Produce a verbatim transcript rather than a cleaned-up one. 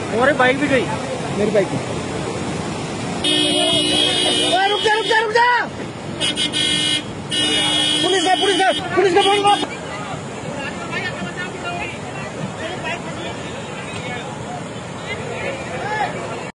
हमारी बाइक भी गई। मेरी बाइक रुक जा रुक जा रुक जा। पुलिस है पुलिस है पुलिस का फोन।